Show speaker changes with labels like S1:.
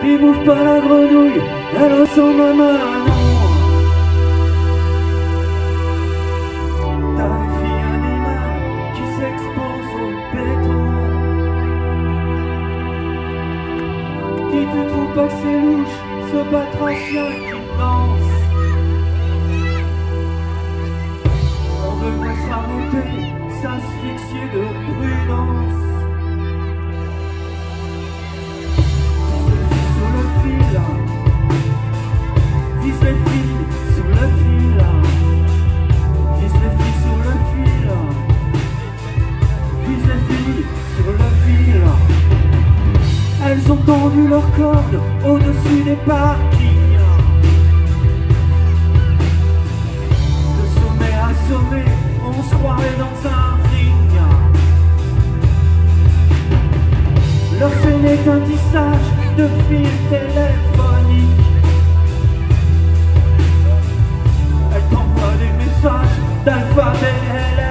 S1: Il bouffe pas la grenouille, elle ressemble à Manon. T'as une fille animale qui s'expose au béton. Si tu trouves pas que c'est louche, ce batracien qui danse, on devrait s'arrêter, s'asphyxier de prudence. Vise les filles sur le fil, vise les filles sur le fil, vise les filles sur le fil. Elles ont tendu leurs cordes au-dessus des parkings. De sommet à sommet, on se croirait dans un ring. Leur scène est un tissage de fils téléphoniques. Elles t'envoient des messages d'alphabet.